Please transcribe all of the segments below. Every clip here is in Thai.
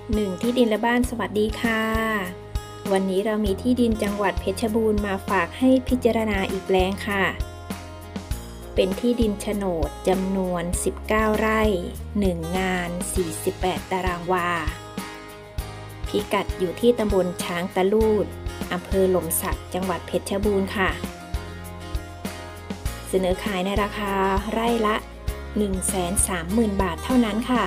1ที่ดินและบ้านสวัสดีค่ะวันนี้เรามีที่ดินจังหวัดเพชรบูรณ์มาฝากให้พิจารณาอีกแปลงค่ะเป็นที่ดินโฉนดจำนวน19ไร่1งาน48ตารางวาพิกัดอยู่ที่ตำบลช้างตะลูดอำเภอหล่มสักจังหวัดเพชรบูรณ์ค่ะเสนอขายในราคาไร่ละ 130,000 บาทเท่านั้นค่ะ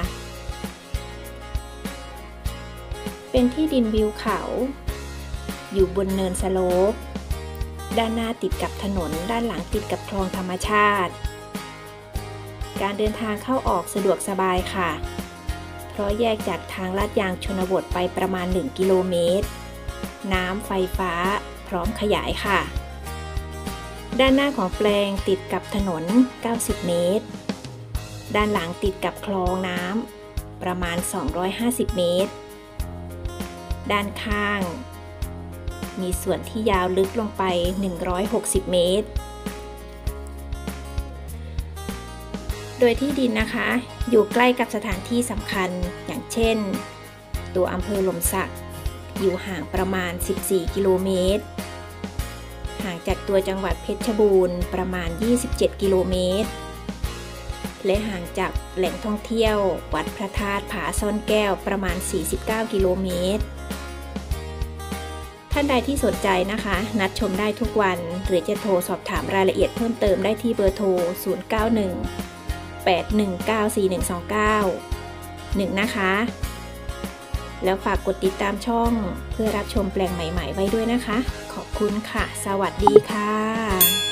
เป็นที่ดินวิวเขาอยู่บนเนินสโลปด้านหน้าติดกับถนนด้านหลังติดกับคลองธรรมชาติการเดินทางเข้าออกสะดวกสบายค่ะเพราะแยกจากทางลาดยางชนบทไปประมาณ1กิโลเมตรน้ำไฟฟ้าพร้อมขยายค่ะด้านหน้าของแปลงติดกับถนน90เมตรด้านหลังติดกับคลองน้ำประมาณ250เมตรด้านข้างมีส่วนที่ยาวลึกลงไป160เมตรโดยที่ดินนะคะอยู่ใกล้กับสถานที่สำคัญอย่างเช่นตัวอำเภอหล่มสักอยู่ห่างประมาณ14กิโลเมตรห่างจากตัวจังหวัดเพชรบูรณ์ประมาณ27กิโลเมตรและห่างจากแหล่งท่องเที่ยววัดพระธาตุผาซ่อนแก้วประมาณ49กิโลเมตรท่านใดที่สนใจนะคะนัดชมได้ทุกวันหรือจะโทรสอบถามรายละเอียดเพิ่มเติมได้ที่เบอร์โทร0918194129 นะคะแล้วฝากกดติดตามช่องเพื่อรับชมแปลงใหม่ๆไว้ด้วยนะคะขอบคุณค่ะสวัสดีค่ะ